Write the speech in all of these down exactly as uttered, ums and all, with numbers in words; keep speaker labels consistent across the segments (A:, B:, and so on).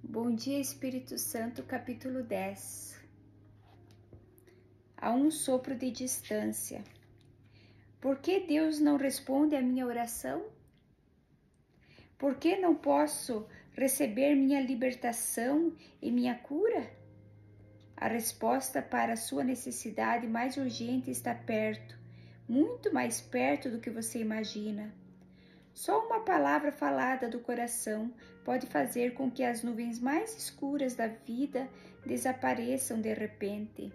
A: Bom dia, Espírito Santo, capítulo dez. A um sopro de distância. Por que Deus não responde à minha oração? Por que não posso receber minha libertação e minha cura? A resposta para a sua necessidade mais urgente está perto, muito mais perto do que você imagina. Só uma palavra falada do coração pode fazer com que as nuvens mais escuras da vida desapareçam de repente.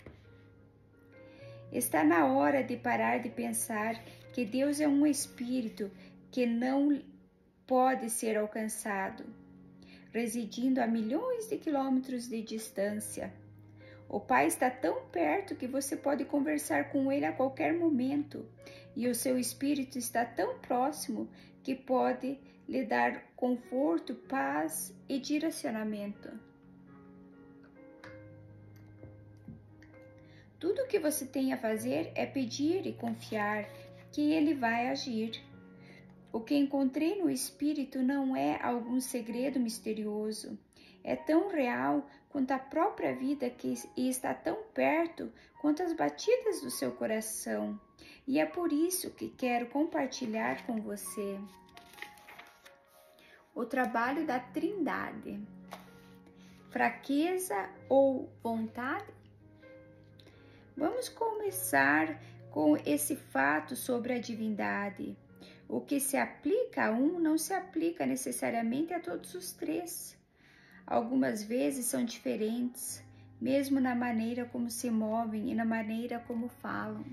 A: Está na hora de parar de pensar que Deus é um espírito que não pode ser alcançado, residindo a milhões de quilômetros de distância. O Pai está tão perto que você pode conversar com Ele a qualquer momento, e o seu Espírito está tão próximo que pode lhe dar conforto, paz e direcionamento. Tudo o que você tem a fazer é pedir e confiar que Ele vai agir. O que encontrei no Espírito não é algum segredo misterioso. É tão real quanto a própria vida que, e está tão perto quanto as batidas do seu coração. E é por isso que quero compartilhar com você o trabalho da Trindade. Fraqueza ou vontade? Vamos começar com esse fato sobre a divindade. O que se aplica a um não se aplica necessariamente a todos os três. Algumas vezes são diferentes, mesmo na maneira como se movem e na maneira como falam.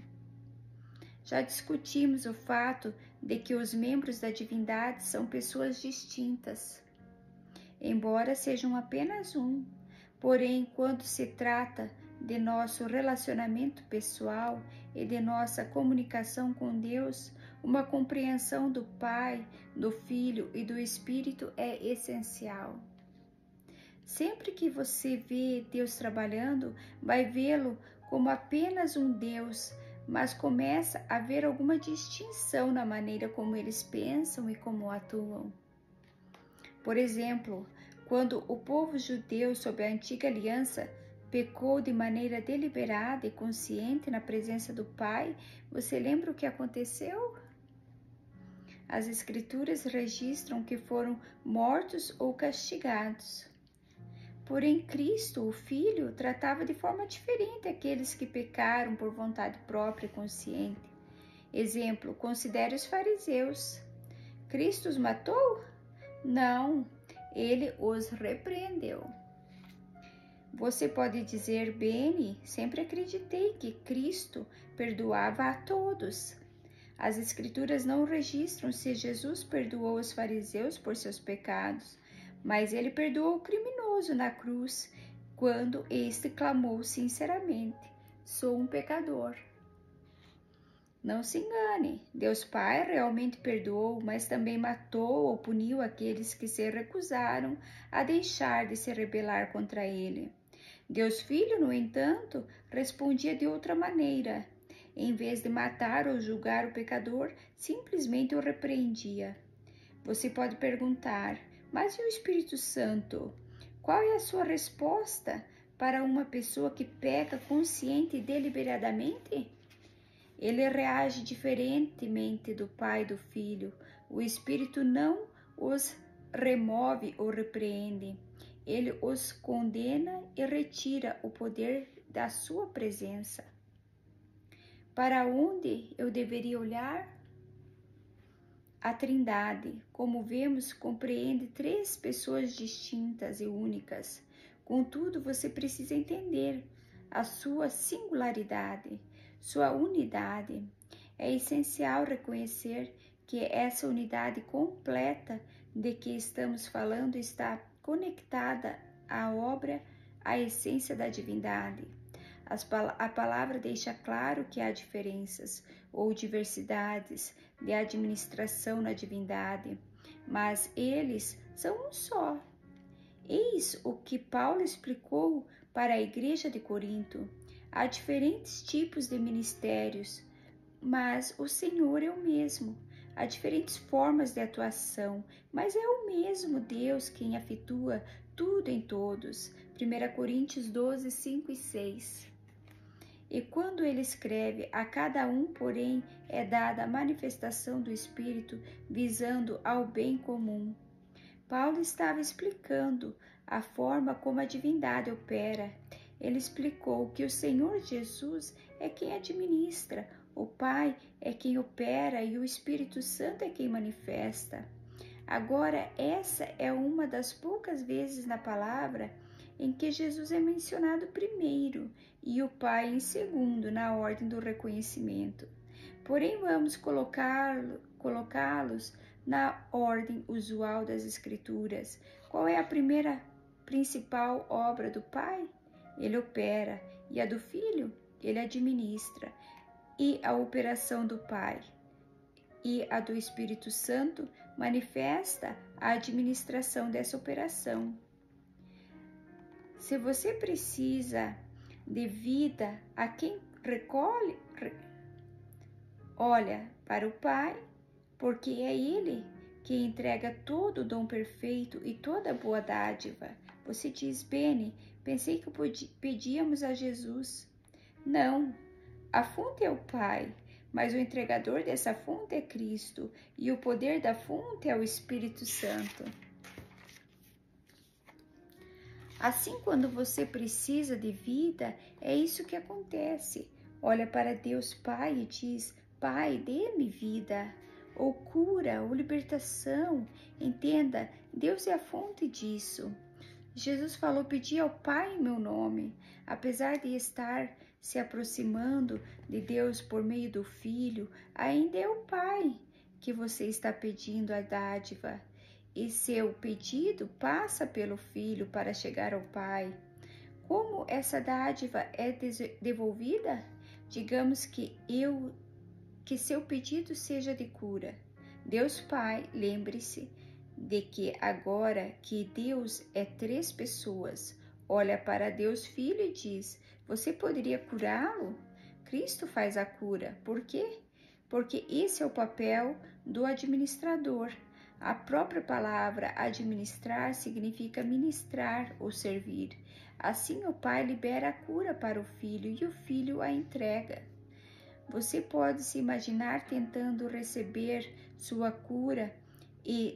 A: Já discutimos o fato de que os membros da divindade são pessoas distintas, embora sejam apenas um. Porém, quando se trata de nosso relacionamento pessoal e de nossa comunicação com Deus, uma compreensão do Pai, do Filho e do Espírito é essencial. Sempre que você vê Deus trabalhando, vai vê-lo como apenas um Deus, mas começa a ver alguma distinção na maneira como eles pensam e como atuam. Por exemplo, quando o povo judeu sob a antiga aliança pecou de maneira deliberada e consciente na presença do Pai, você lembra o que aconteceu? As Escrituras registram que foram mortos ou castigados. Porém, Cristo, o Filho, tratava de forma diferente aqueles que pecaram por vontade própria e consciente. Exemplo, considere os fariseus. Cristo os matou? Não, ele os repreendeu. Você pode dizer, Beni, sempre acreditei que Cristo perdoava a todos. As Escrituras não registram se Jesus perdoou os fariseus por seus pecados, mas ele perdoou o criminoso na cruz, quando este clamou sinceramente, sou um pecador. Não se engane, Deus Pai realmente perdoou, mas também matou ou puniu aqueles que se recusaram a deixar de se rebelar contra ele. Deus Filho, no entanto, respondia de outra maneira. Em vez de matar ou julgar o pecador, simplesmente o repreendia. Você pode perguntar, mas e o Espírito Santo? Qual é a sua resposta para uma pessoa que peca consciente e deliberadamente? Ele reage diferentemente do Pai e do Filho. O Espírito não os remove ou repreende. Ele os condena e retira o poder da sua presença. Para onde eu deveria olhar? A Trindade, como vemos, compreende três pessoas distintas e únicas. Contudo, você precisa entender a sua singularidade, sua unidade. É essencial reconhecer que essa unidade completa de que estamos falando está conectada à obra, à essência da divindade. A palavra deixa claro que há diferenças ou diversidades de administração na divindade, mas eles são um só. Eis o que Paulo explicou para a igreja de Corinto. Há diferentes tipos de ministérios, mas o Senhor é o mesmo. há diferentes formas de atuação, mas é o mesmo Deus quem afitua tudo em todos. primeira Coríntios doze, cinco e seis. E quando ele escreve, a cada um, porém, é dada a manifestação do Espírito visando ao bem comum. Paulo estava explicando a forma como a divindade opera. Ele explicou que o Senhor Jesus é quem administra, o Pai é quem opera e o Espírito Santo é quem manifesta. Agora, essa é uma das poucas vezes na palavra em que Jesus é mencionado primeiro e o Pai em segundo na ordem do reconhecimento. Porém, vamos colocá-lo, colocá-los na ordem usual das Escrituras. Qual é a primeira principal obra do Pai? Ele opera, e a do Filho? Ele administra. E a operação do Pai e a do Espírito Santo manifesta a administração dessa operação. Se você precisa de vida a quem recolhe, olha para o Pai, porque é Ele que entrega todo o dom perfeito e toda boa dádiva. Você diz, Beni, pensei que pedíamos a Jesus. Não, a fonte é o Pai, mas o entregador dessa fonte é Cristo, e o poder da fonte é o Espírito Santo. Assim, quando você precisa de vida, é isso que acontece. Olha para Deus Pai e diz, Pai, dê-me vida, ou cura, ou libertação. Entenda, Deus é a fonte disso. Jesus falou, pedi ao Pai em meu nome. Apesar de estar se aproximando de Deus por meio do Filho, ainda é o Pai que você está pedindo a dádiva. E seu pedido passa pelo Filho para chegar ao Pai. Como essa dádiva é devolvida? Digamos que eu, que seu pedido seja de cura. Deus Pai, lembre-se de que agora que Deus é três pessoas, olha para Deus Filho e diz, você poderia curá-lo? Cristo faz a cura. Por quê? Porque esse é o papel do administrador. A própria palavra administrar significa ministrar ou servir. Assim, o Pai libera a cura para o Filho e o Filho a entrega. Você pode se imaginar tentando receber sua cura e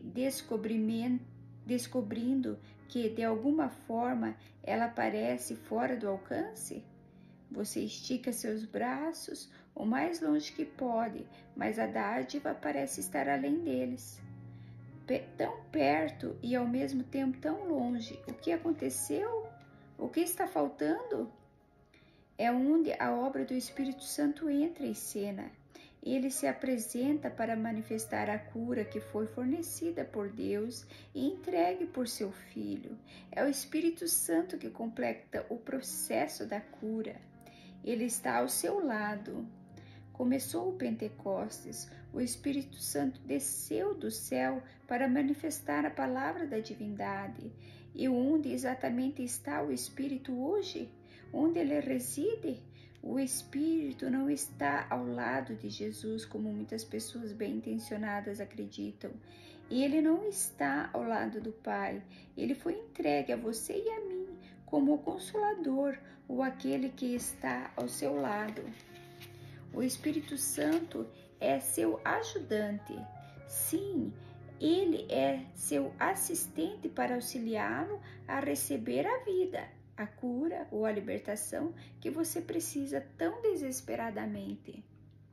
A: descobrindo que, de alguma forma, ela parece fora do alcance? Você estica seus braços o mais longe que pode, mas a dádiva parece estar além deles. Tão perto e ao mesmo tempo tão longe. O que aconteceu? O que está faltando? É onde a obra do Espírito Santo entra em cena. Ele se apresenta para manifestar a cura que foi fornecida por Deus e entregue por seu Filho. É o Espírito Santo que completa o processo da cura. Ele está ao seu lado. Começou o Pentecostes, o Espírito Santo desceu do céu para manifestar a palavra da divindade. E onde exatamente está o Espírito hoje? Onde ele reside? O Espírito não está ao lado de Jesus, como muitas pessoas bem intencionadas acreditam. E ele não está ao lado do Pai. Ele foi entregue a você e a mim como o Consolador, ou aquele que está ao seu lado. O Espírito Santo é seu ajudante. Sim, ele é seu assistente para auxiliá-lo a receber a vida, a cura ou a libertação que você precisa tão desesperadamente.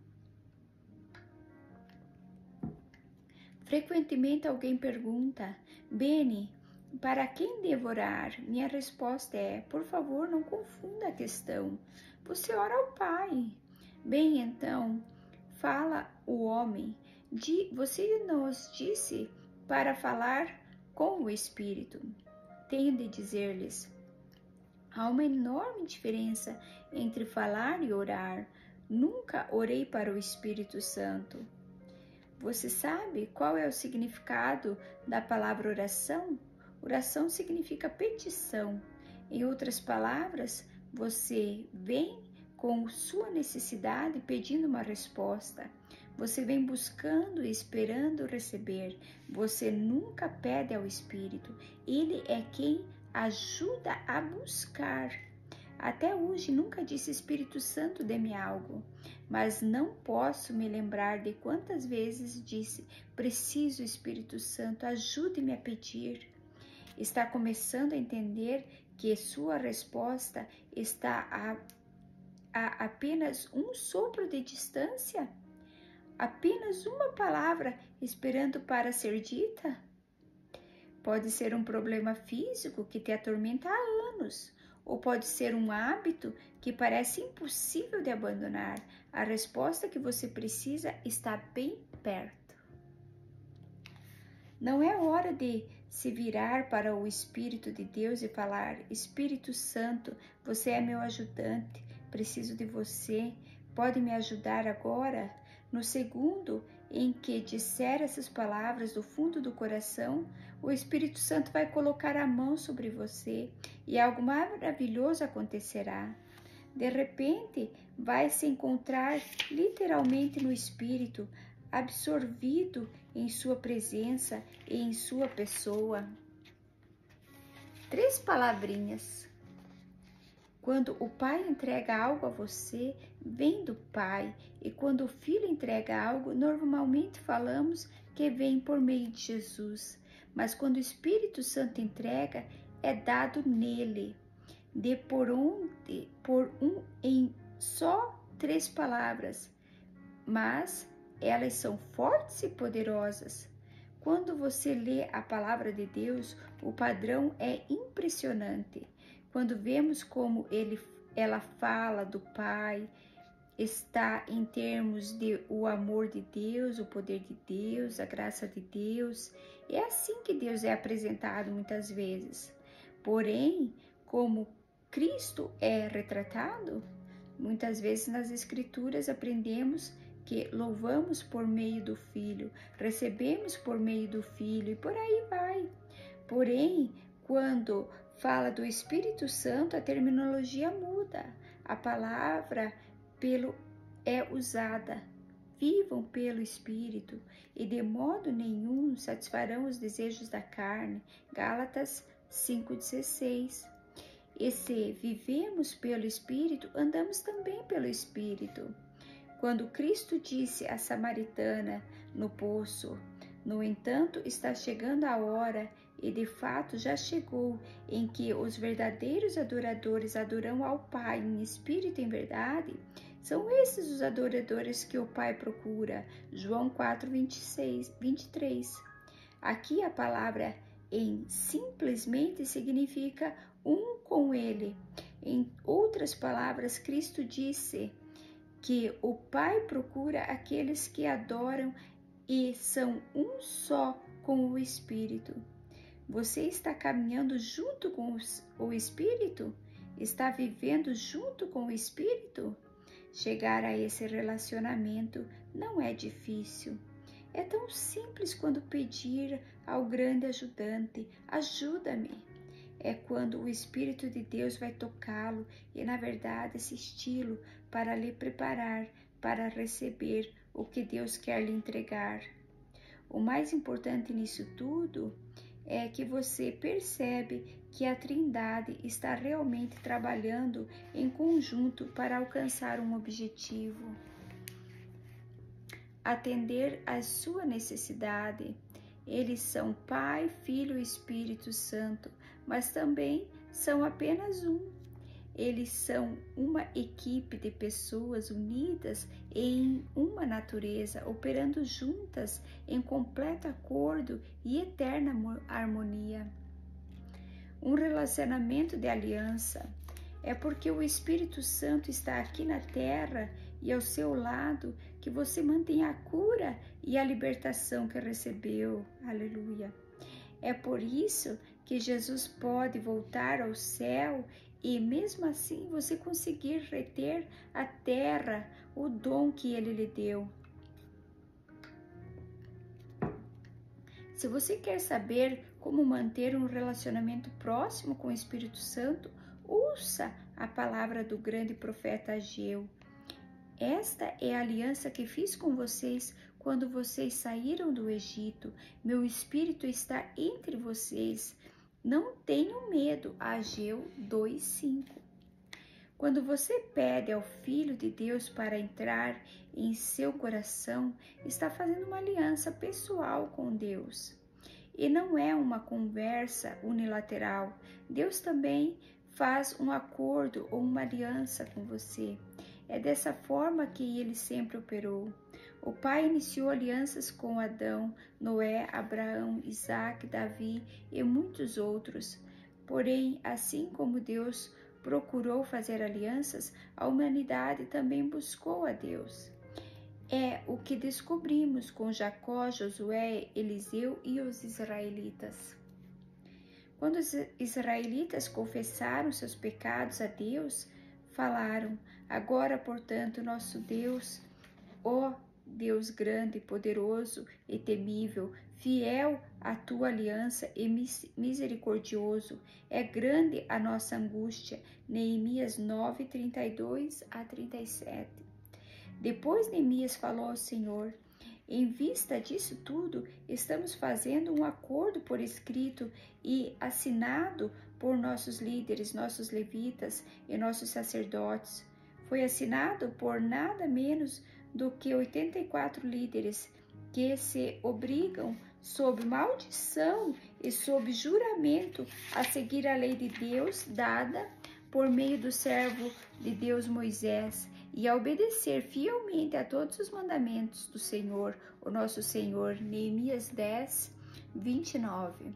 A: Frequentemente alguém pergunta, Beni, para quem devo orar? Minha resposta é, por favor, não confunda a questão. Você ora ao Pai. Bem, então, fala o homem, de, você nos disse para falar com o Espírito. Tenho de dizer-lhes, há uma enorme diferença entre falar e orar. Nunca orei para o Espírito Santo. Você sabe qual é o significado da palavra oração? Oração significa petição. Em outras palavras, você vem com sua necessidade pedindo uma resposta. Você vem buscando e esperando receber. Você nunca pede ao Espírito. Ele é quem ajuda a buscar. Até hoje nunca disse: Espírito Santo, dê-me algo. Mas não posso me lembrar de quantas vezes disse: preciso, Espírito Santo, ajude-me a pedir. Está começando a entender que sua resposta está a, a apenas um sopro de distância? Apenas uma palavra esperando para ser dita? Pode ser um problema físico que te atormenta há anos, ou pode ser um hábito que parece impossível de abandonar. A resposta que você precisa está bem perto. Não é hora de se virar para o Espírito de Deus e falar: Espírito Santo, você é meu ajudante, preciso de você, pode me ajudar agora? No segundo em que disser essas palavras do fundo do coração, o Espírito Santo vai colocar a mão sobre você e algo maravilhoso acontecerá. De repente, vai se encontrar literalmente no Espírito, absorvido em sua presença e em sua pessoa. Três palavrinhas. Quando o Pai entrega algo a você, vem do Pai. E quando o Filho entrega algo, normalmente falamos que vem por meio de Jesus. Mas quando o Espírito Santo entrega, é dado nele. De por onde, por um em só três palavras. Mas elas são fortes e poderosas. Quando você lê a palavra de Deus, o padrão é impressionante. Quando vemos como ele, ela fala do Pai, está em termos de o amor de Deus, o poder de Deus, a graça de Deus. É assim que Deus é apresentado muitas vezes. Porém, como Cristo é retratado, muitas vezes nas Escrituras aprendemos que louvamos por meio do Filho, recebemos por meio do Filho e por aí vai. Porém, quando fala do Espírito Santo, a terminologia muda. A palavra pelo é usada. Vivam pelo Espírito e de modo nenhum satisfarão os desejos da carne. Gálatas cinco dezesseis. E se vivemos pelo Espírito, andamos também pelo Espírito. Quando Cristo disse à samaritana no poço: no entanto, está chegando a hora, e de fato já chegou, em que os verdadeiros adoradores adoram ao Pai em espírito e em verdade, são esses os adoradores que o Pai procura. João quatro, vinte e seis, vinte e três. Aqui a palavra em simplesmente significa um com Ele. Em outras palavras, Cristo disse que o Pai procura aqueles que adoram e são um só com o Espírito. Você está caminhando junto com o Espírito? Está vivendo junto com o Espírito? Chegar a esse relacionamento não é difícil. É tão simples quando pedir ao grande ajudante: ajuda-me. É quando o Espírito de Deus vai tocá-lo e, na verdade, assisti-lo para lhe preparar para receber o que Deus quer lhe entregar. O mais importante nisso tudo é que você percebe que a Trindade está realmente trabalhando em conjunto para alcançar um objetivo. Atender à sua necessidade. Eles são Pai, Filho e Espírito Santo, mas também são apenas um. Eles são uma equipe de pessoas unidas em uma natureza, operando juntas em completo acordo e eterna harmonia. Um relacionamento de aliança é porque o Espírito Santo está aqui na terra e ao seu lado que você mantém a cura e a libertação que recebeu. Aleluia! É por isso que Jesus pode voltar ao céu e mesmo assim você conseguir reter a terra, o dom que ele lhe deu. Se você quer saber como manter um relacionamento próximo com o Espírito Santo, ouça a palavra do grande profeta Ageu. Esta é a aliança que fiz com vocês quando vocês saíram do Egito. Meu Espírito está entre vocês. Não tenham medo. Ageu dois, cinco. Quando você pede ao Filho de Deus para entrar em seu coração, está fazendo uma aliança pessoal com Deus. E não é uma conversa unilateral. Deus também faz um acordo ou uma aliança com você. É dessa forma que ele sempre operou. O Pai iniciou alianças com Adão, Noé, Abraão, Isaac, Davi e muitos outros. Porém, assim como Deus procurou fazer alianças, a humanidade também buscou a Deus. É o que descobrimos com Jacó, Josué, Eliseu e os israelitas. Quando os israelitas confessaram seus pecados a Deus, falaram: agora, portanto, nosso Deus, ó Deus grande, poderoso e temível, fiel à tua aliança e misericordioso, é grande a nossa angústia. Neemias nove, trinta e dois a trinta e sete. Depois Neemias falou ao Senhor: em vista disso tudo, estamos fazendo um acordo por escrito e assinado por nossos líderes, nossos levitas e nossos sacerdotes. Foi assinado por nada menos do que oitenta e quatro líderes que se obrigam sob maldição e sob juramento a seguir a lei de Deus dada por meio do servo de Deus Moisés e a obedecer fielmente a todos os mandamentos do Senhor, o nosso Senhor. Neemias dez, vinte e nove.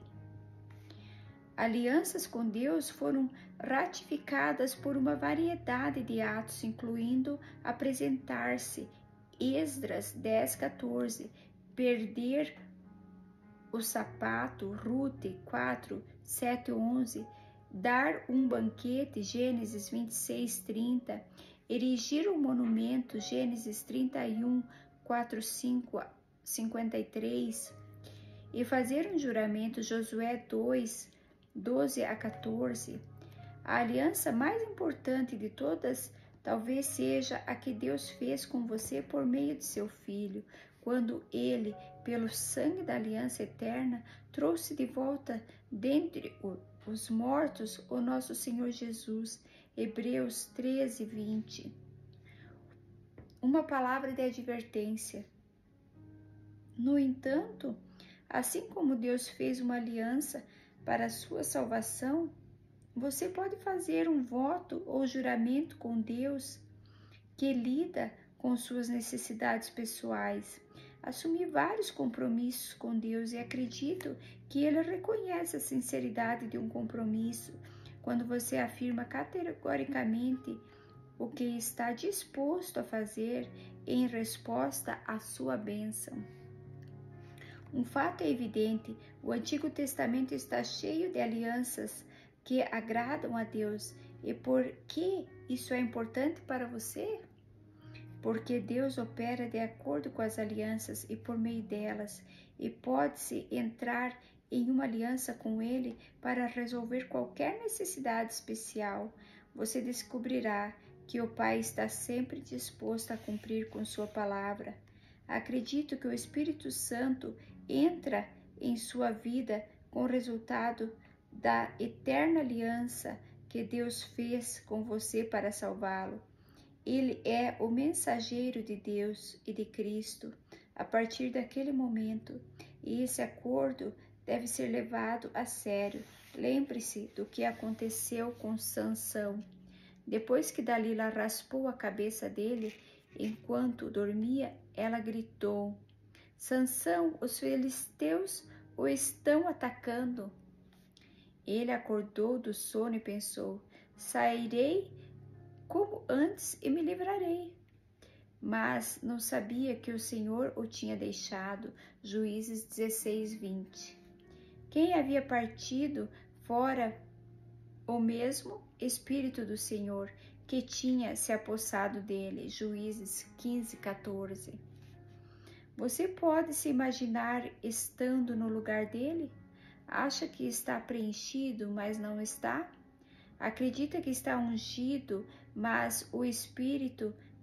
A: Alianças com Deus foram ratificadas por uma variedade de atos, incluindo apresentar-se, Esdras dez, quatorze, perder o sapato, Rute quatro, sete, onze, dar um banquete, Gênesis vinte e seis, trinta, erigir um monumento, Gênesis trinta e um, quatro, cinco, cinquenta e três, e fazer um juramento, Josué dois, doze a quatorze. A aliança mais importante de todas talvez seja a que Deus fez com você por meio de seu Filho, quando ele, pelo sangue da aliança eterna, trouxe de volta dentre os mortos o nosso Senhor Jesus. Hebreus treze, vinte. Uma palavra de advertência. No entanto, assim como Deus fez uma aliança para a sua salvação, você pode fazer um voto ou juramento com Deus que lida com suas necessidades pessoais. Assumir vários compromissos com Deus e acredito que Ele reconhece a sinceridade de um compromisso quando você afirma categoricamente o que está disposto a fazer em resposta à sua bênção. Um fato é evidente: o Antigo Testamento está cheio de alianças que agradam a Deus. E por que isso é importante para você? Porque Deus opera de acordo com as alianças e por meio delas, e pode-se entrar em uma aliança com Ele para resolver qualquer necessidade especial. Você descobrirá que o Pai está sempre disposto a cumprir com sua palavra. Acredito que o Espírito Santo entra em sua vida com o resultado da eterna aliança que Deus fez com você para salvá-lo. Ele é o mensageiro de Deus e de Cristo a partir daquele momento, e esse acordo deve ser levado a sério. Lembre-se do que aconteceu com Sansão. Depois que Dalila raspou a cabeça dele enquanto dormia, ela gritou: Sansão, os filisteus o estão atacando. Ele acordou do sono e pensou: sairei como antes e me livrarei. Mas não sabia que o Senhor o tinha deixado. Juízes dezesseis, vinte. Quem havia partido fora o mesmo Espírito do Senhor que tinha se apossado dele. Juízes quinze, quatorze. Você pode se imaginar estando no lugar dele? Acha que está preenchido, mas não está? Acredita que está ungido, mas o Espírito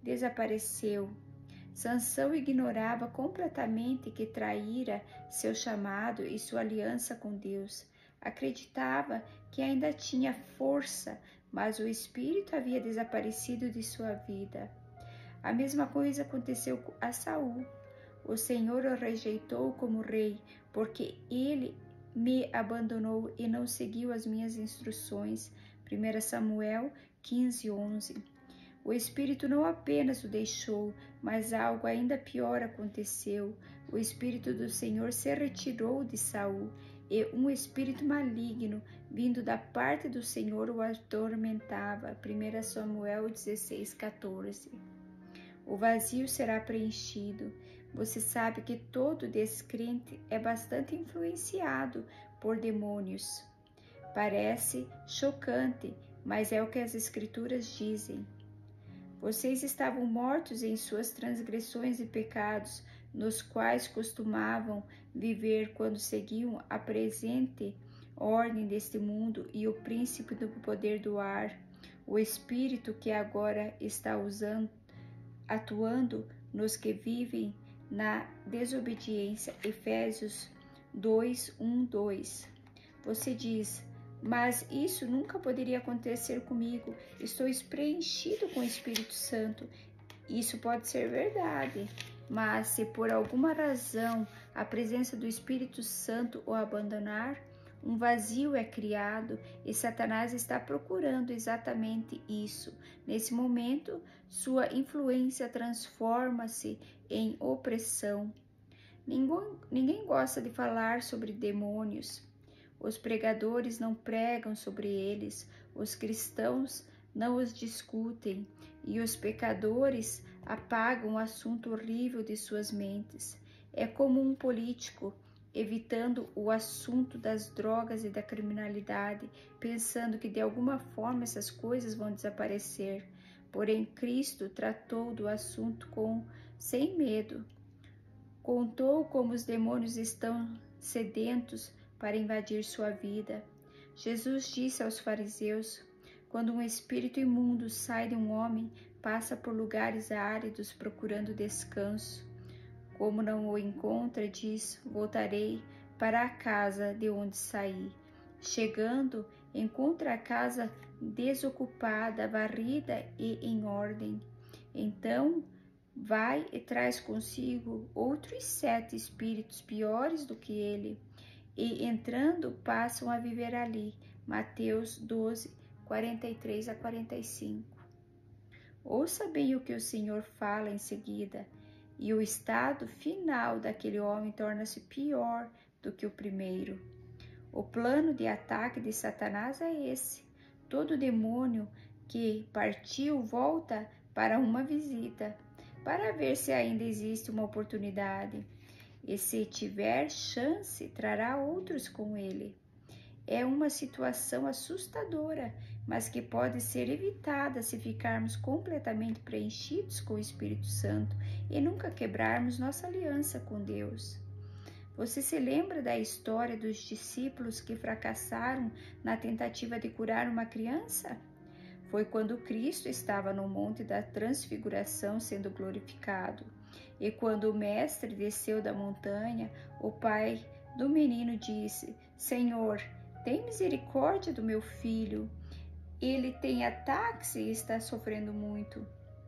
A: desapareceu. Sansão ignorava completamente que traíra seu chamado e sua aliança com Deus. Acreditava que ainda tinha força, mas o espírito havia desaparecido de sua vida. A mesma coisa aconteceu a Saul. O Senhor o rejeitou como rei, porque ele me abandonou e não seguiu as minhas instruções. primeiro Samuel quinze, onze. O Espírito não apenas o deixou, mas algo ainda pior aconteceu. O Espírito do Senhor se retirou de Saul, e um espírito maligno, vindo da parte do Senhor, o atormentava. primeiro Samuel dezesseis, quatorze. O vazio será preenchido. Você sabe que todo descrente é bastante influenciado por demônios. Parece chocante, mas é o que as Escrituras dizem. Vocês estavam mortos em suas transgressões e pecados, nos quais costumavam viver quando seguiam a presente ordem deste mundo e o príncipe do poder do ar, o espírito que agora está usando, atuando nos que vivem na desobediência. Efésios dois, um, dois. Você diz: mas isso nunca poderia acontecer comigo. Estou preenchido com o Espírito Santo. Isso pode ser verdade, mas se por alguma razão a presença do Espírito Santo o abandonar, um vazio é criado e Satanás está procurando exatamente isso. Nesse momento, sua influência transforma-se em opressão. Ninguém, ninguém gosta de falar sobre demônios. Os pregadores não pregam sobre eles, os cristãos não os discutem, e os pecadores apagam o assunto horrível de suas mentes. É como um político evitando o assunto das drogas e da criminalidade, pensando que de alguma forma essas coisas vão desaparecer. Porém, Cristo tratou do assunto com sem medo. Contou como os demônios estão sedentos para invadir sua vida. Jesus disse aos fariseus: quando um espírito imundo sai de um homem, passa por lugares áridos procurando descanso. Como não o encontra, diz: voltarei para a casa de onde saí. Chegando, encontra a casa desocupada, varrida e em ordem. Então vai e traz consigo outros sete espíritos piores do que ele, e entrando passam a viver ali. Mateus doze, quarenta e três a quarenta e cinco. Ouça bem o que o Senhor fala em seguida. E o estado final daquele homem torna-se pior do que o primeiro. O plano de ataque de Satanás é esse. Todo demônio que partiu volta para uma visita, para ver se ainda existe uma oportunidade. E se tiver chance, trará outros com ele. É uma situação assustadora, mas que pode ser evitada se ficarmos completamente preenchidos com o Espírito Santo e nunca quebrarmos nossa aliança com Deus. Você se lembra da história dos discípulos que fracassaram na tentativa de curar uma criança? Foi quando Cristo estava no Monte da Transfiguração sendo glorificado. E quando o mestre desceu da montanha, o pai do menino disse: Senhor, tem misericórdia do meu filho. Ele tem ataques e está sofrendo muito.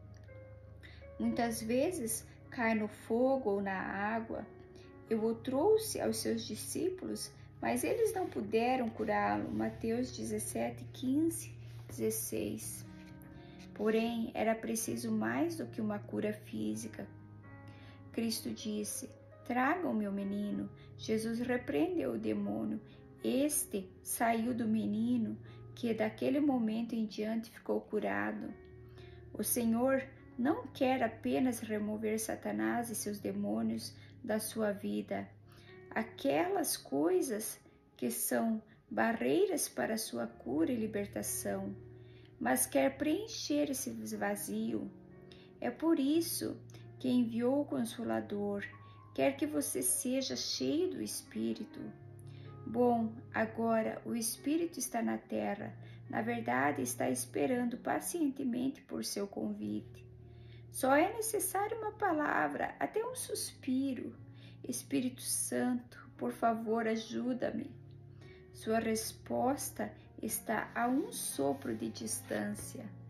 A: Muitas vezes cai no fogo ou na água. Eu o trouxe aos seus discípulos, mas eles não puderam curá-lo. Mateus dezessete, quinze, dezesseis. Porém, era preciso mais do que uma cura física. Cristo disse: tragam o meu menino. Jesus repreendeu o demônio. Este saiu do menino, que daquele momento em diante ficou curado. O Senhor não quer apenas remover Satanás e seus demônios da sua vida, aquelas coisas que são barreiras para a sua cura e libertação, mas quer preencher esse vazio. É por isso que enviou o Consolador, quer que você seja cheio do Espírito. Bom, agora o Espírito está na terra, na verdade está esperando pacientemente por seu convite. Só é necessário uma palavra, até um suspiro. Espírito Santo, por favor, ajuda-me. Sua resposta está a um sopro de distância.